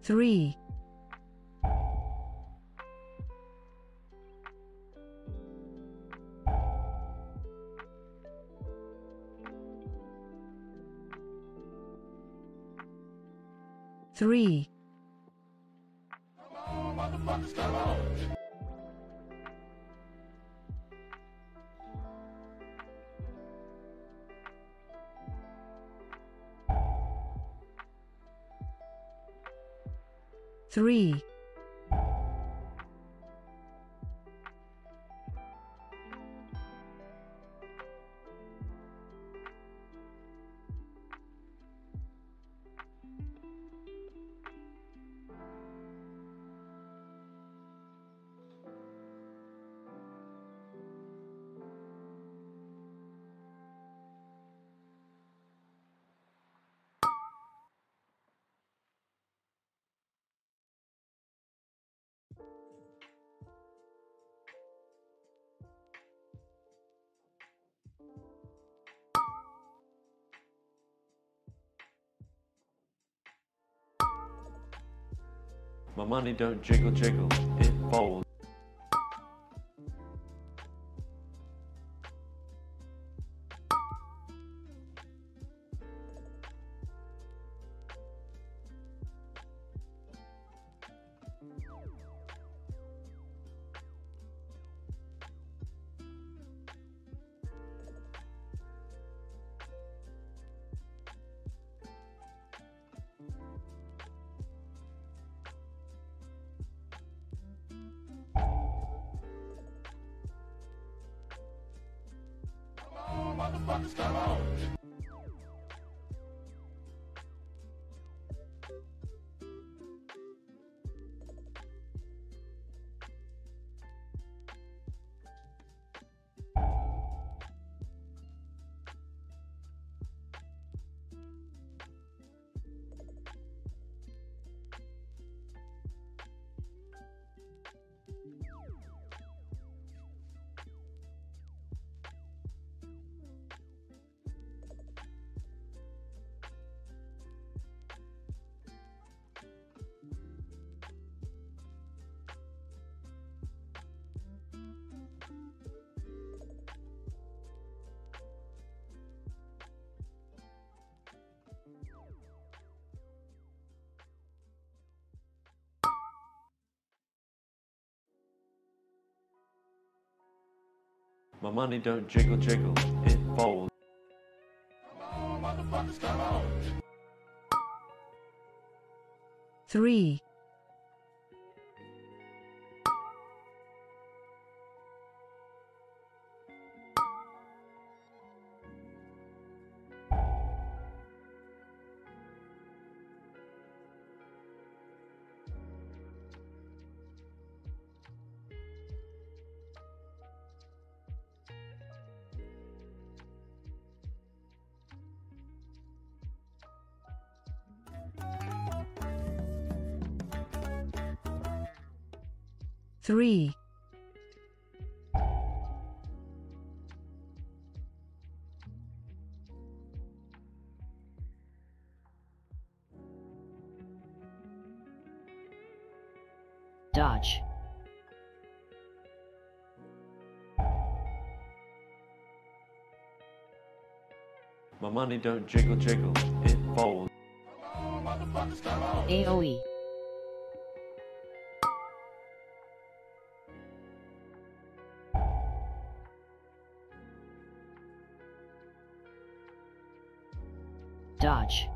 3, 3, 3, My money don't jiggle jiggle, it folds. Motherfuckers, come on! 'My money don't jiggle jiggle, it folds. Come on, motherfuckers, come on! 3, 3, 'Dodge. My money don't jiggle jiggle, it folds. Come on, motherfuckers, come on! AOE. Dodge.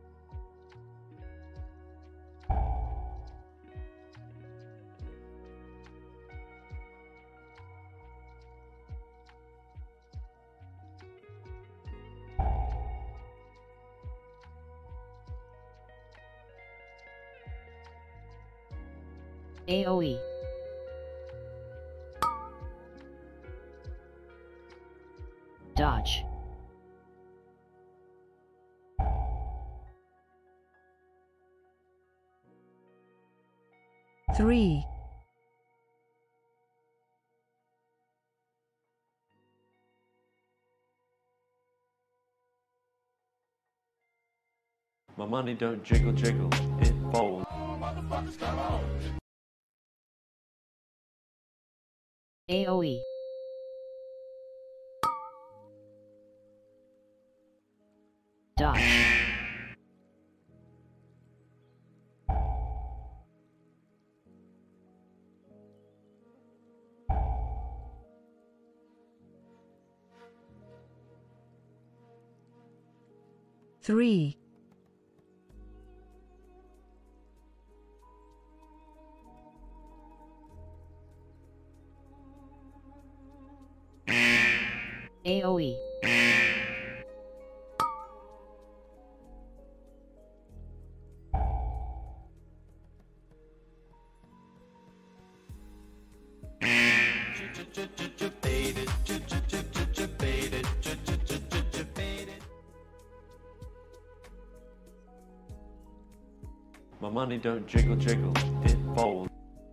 AOE. Dodge. 3, 'My money don't jiggle jiggle, it folds. motherfuckers, come on. AOE. Dodge. Three. AOE. My money don't jiggle jiggle, it folds.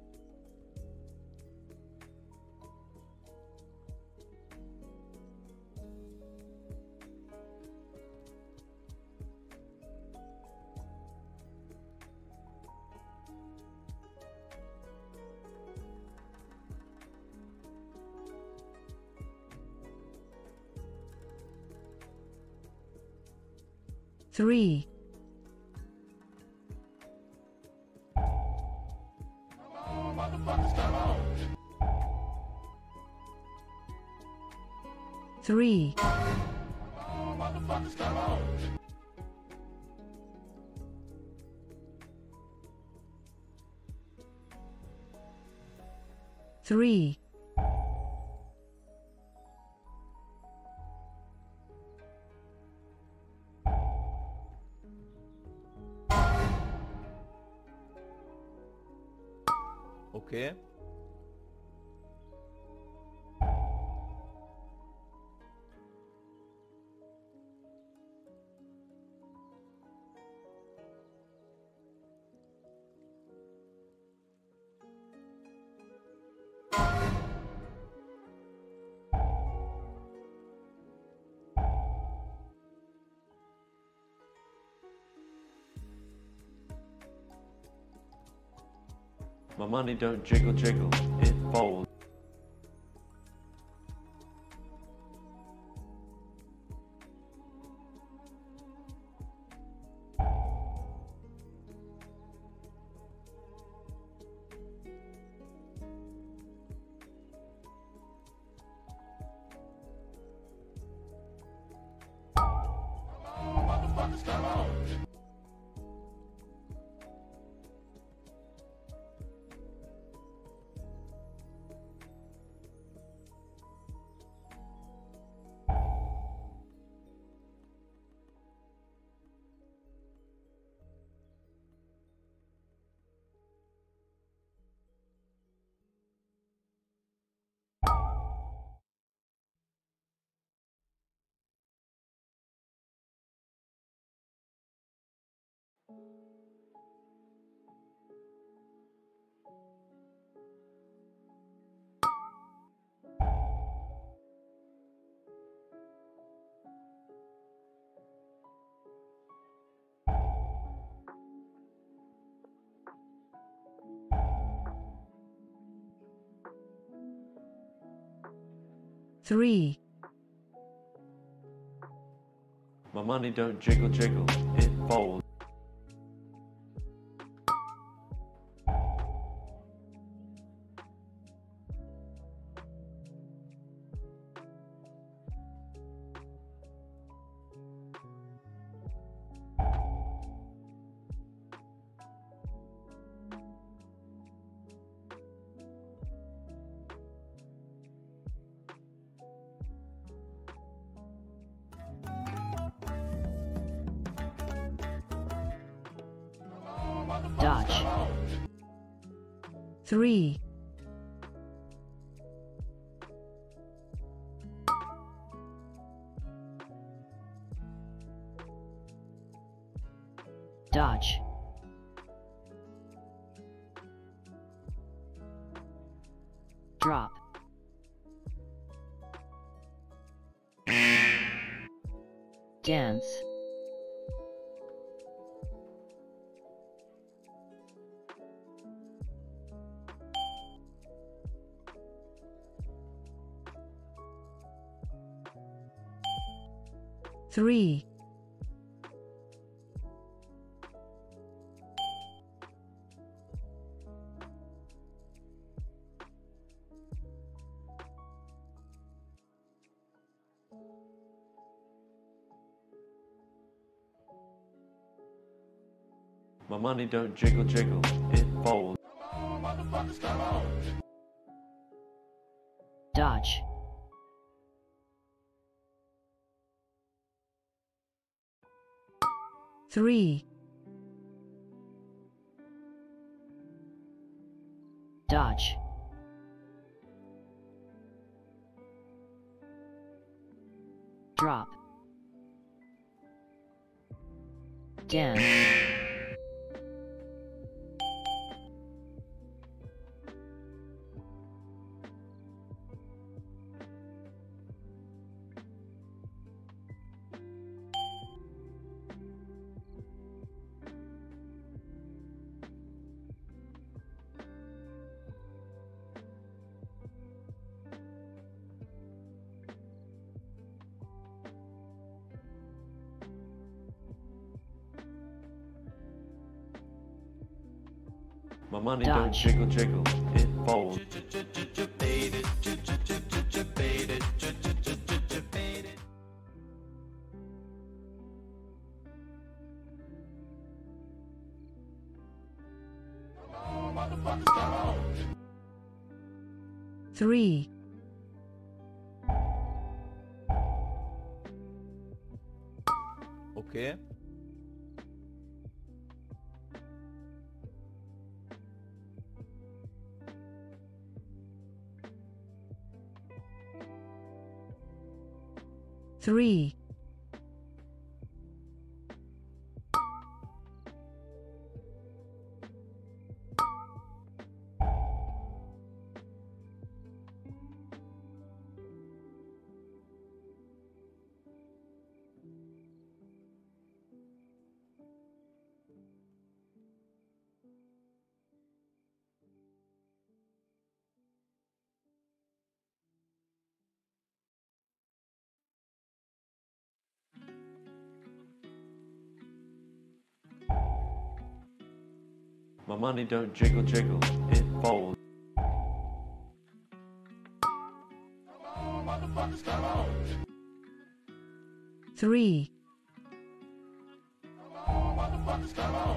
Three. Come on, motherfuckers, come on. Three. Come on, motherfuckers, come on. Three. Okay. My money don't jiggle jiggle, it folds. Come on, motherfuckers, come on. Three. My money don't jiggle jiggle, it folds. Dodge. Three. Dodge. Drop. Dance. 3, My money don't jiggle jiggle, it folds. Come on, motherfuckers, come on. dodge, three, dodge, drop, down, My money don't Dodge. jiggle jiggle, it folds. Come on, motherfuckers, come on. 3, Okay. three, My money don't jiggle jiggle, it folds. Come on, motherfuckers, come on. 3, Come on, motherfuckers, come on.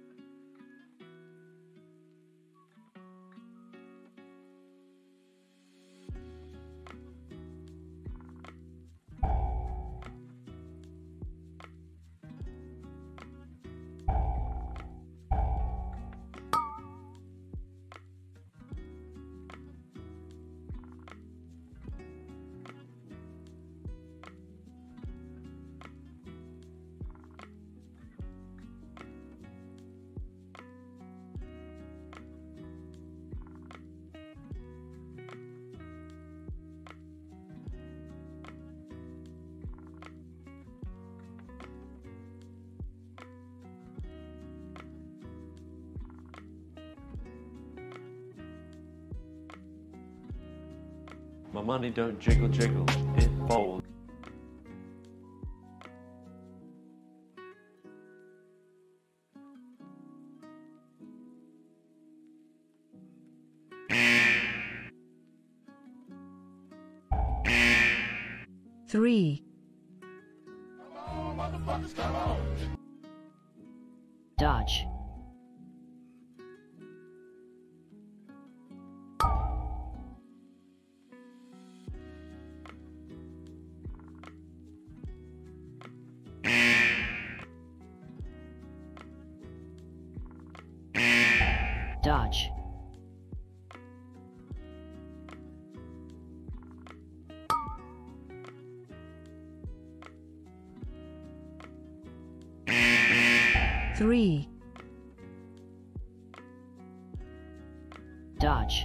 My money don't jiggle jiggle, it folds. three, Come on, motherfuckers, come on. dodge, dodge, three, dodge,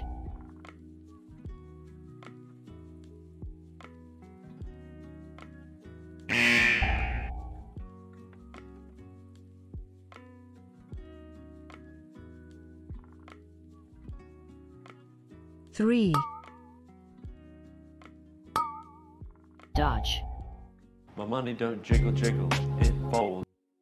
three, dodge, My My money don't jiggle jiggle, it folds.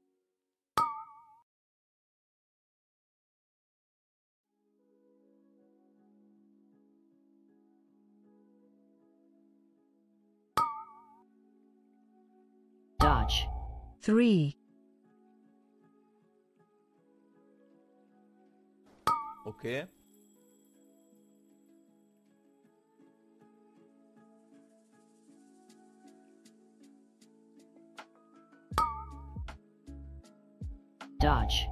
Dodge. 3, Okay. dodge.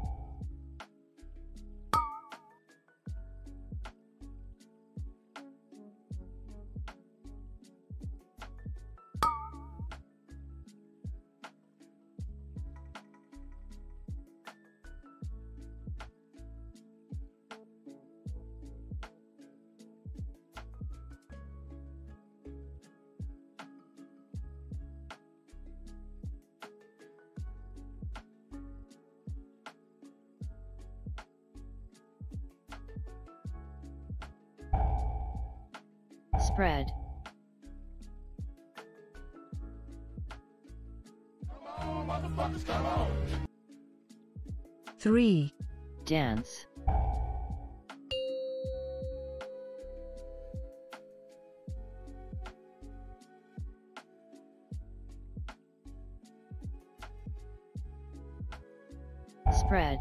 Spread. Come on, motherfuckers, come on. 3, dance. Spread.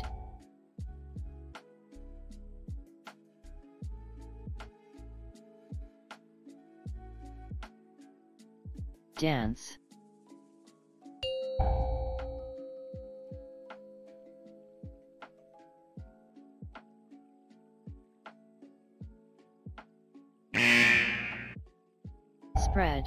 Dance. Spread.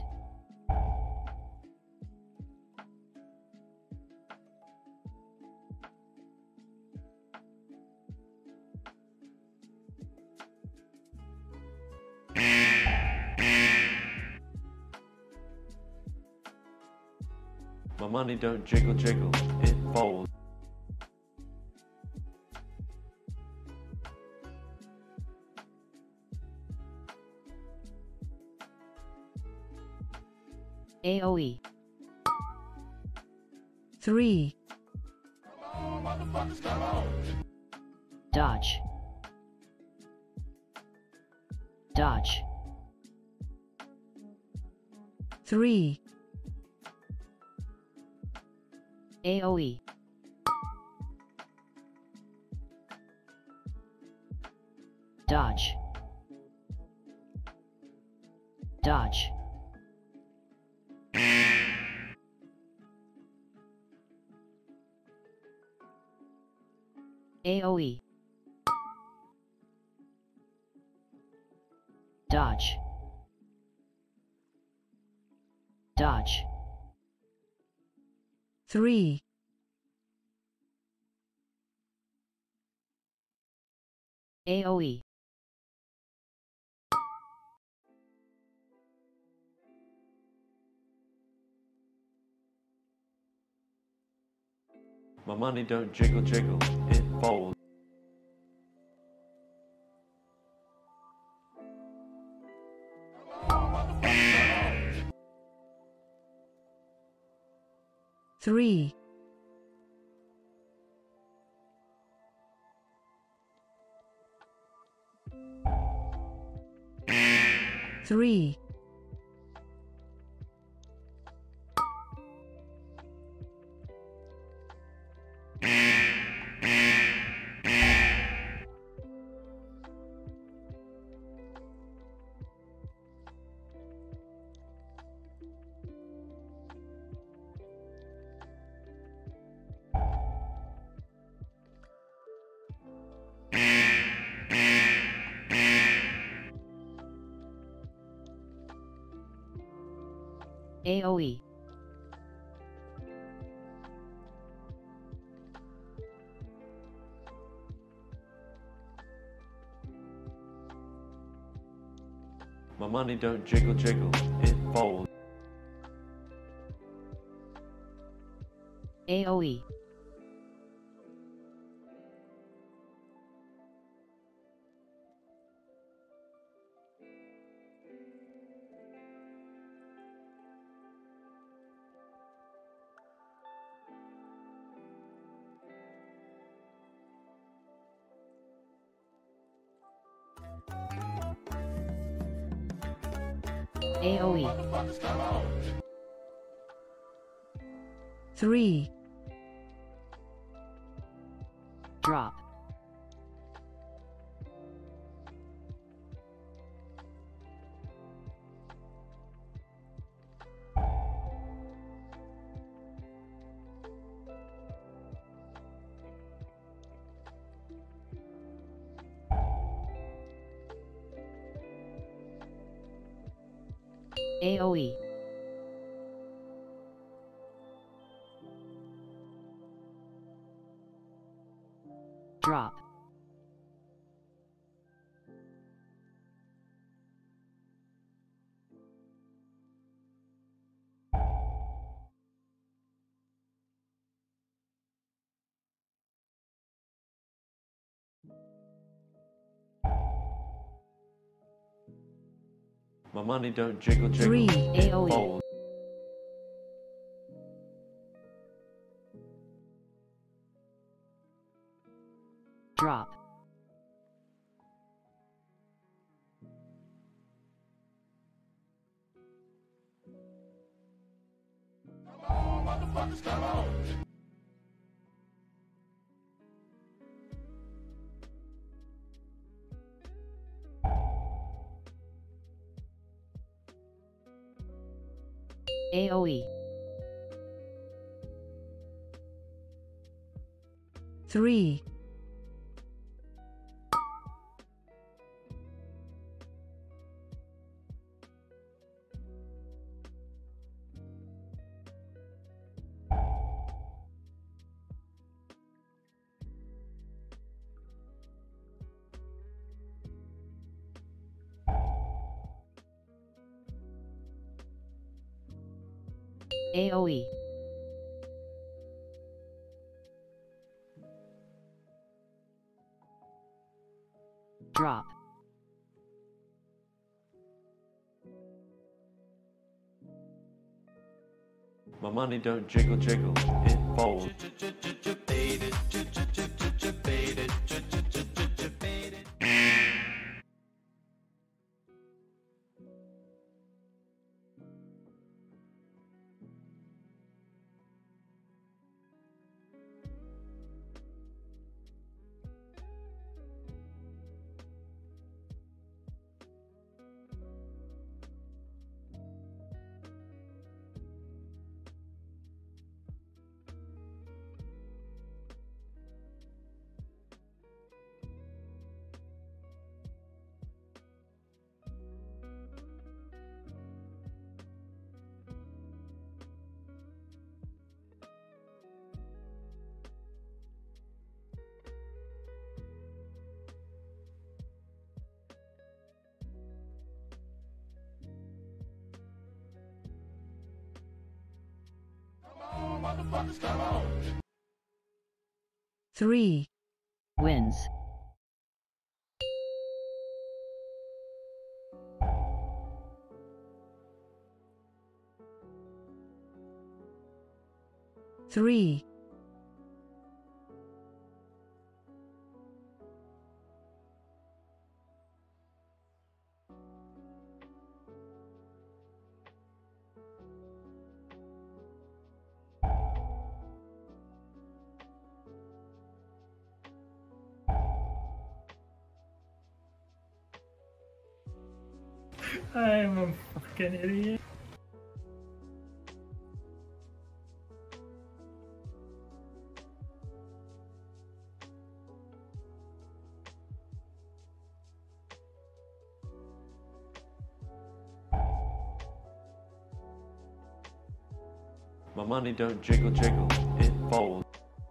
My money don't jiggle jiggle, it folds. AOE. 3, Come on, motherfuckers, come on. dodge. Dodge. 3, AOE. Dodge. Dodge. AOE. Dodge. Dodge. 3, AOE. My money don't jiggle jiggle, it folds. Come on, motherfuckers, come on. 3, 3, AOE. My money don't jiggle jiggle, it folds. AOE. AOE. Motherfuckers, come on. 3. Drop. AOE. Drop. My money don't jiggle jiggle. 3. It AOE. folds. Drop. Come on, motherfuckers, come on. AOE. 3. AOE. Drop. My money don't jiggle jiggle. It folds. Come on, motherfuckers, come on. 3. Wins. Three. I'm a fucking idiot. My money don't jiggle jiggle. It folds.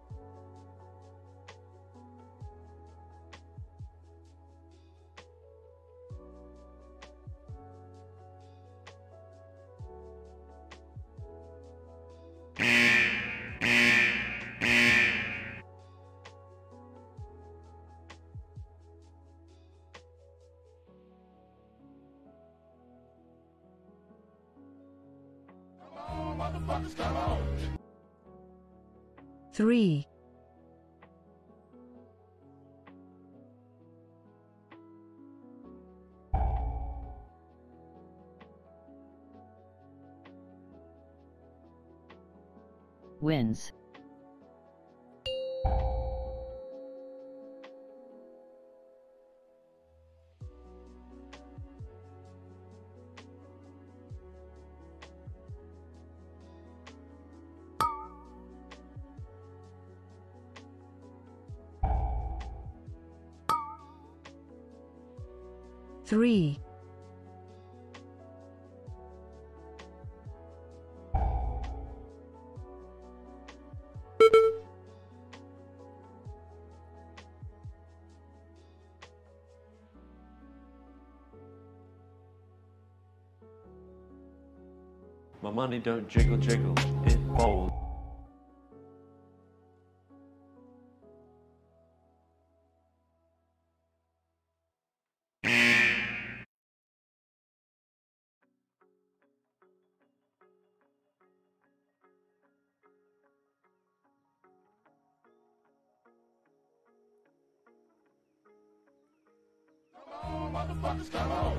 Come on, motherfuckers, come on. 3. wins. Three. My money don't jiggle jiggle, it folds. Come on, motherfuckers, come on.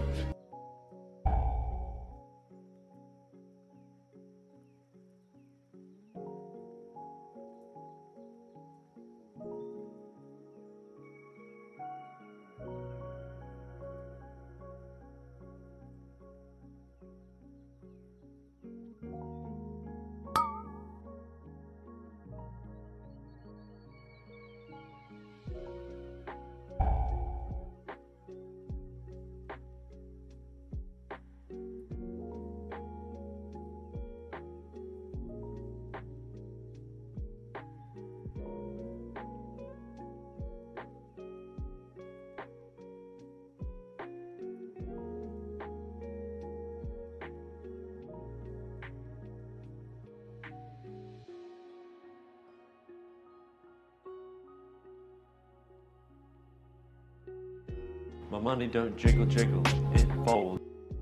My money don't jiggle jiggle, it folds.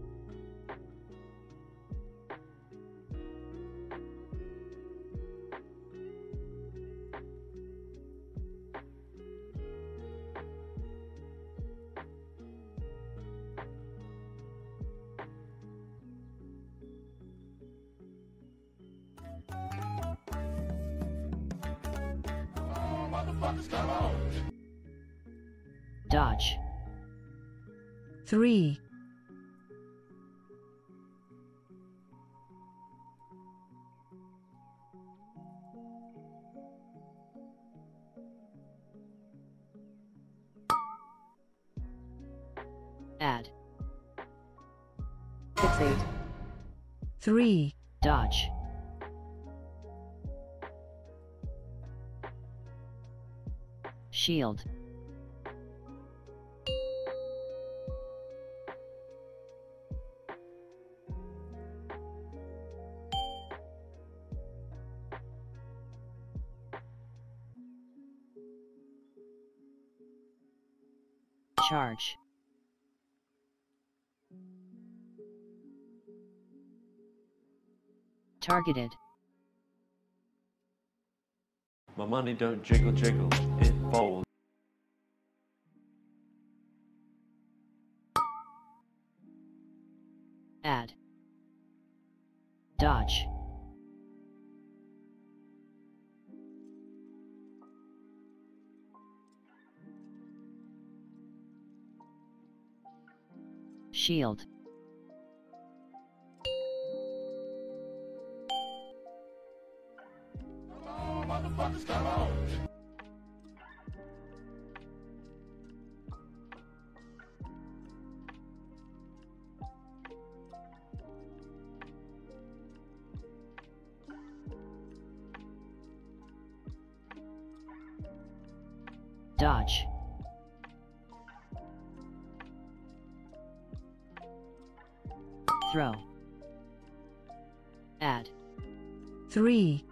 Come on, motherfuckers, come on. Dodge. Three. Add. Fixate. Three. Dodge. Shield. Charge. Targeted. My money don't jiggle jiggle, it folds. Add. Dodge. Shield. Come on, motherfuckers, come on. Dodge. Throw. Add. Three.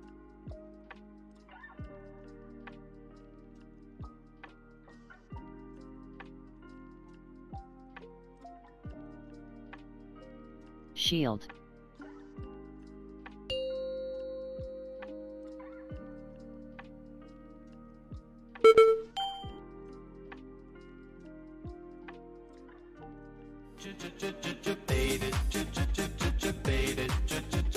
Shield. Bait it, bait it,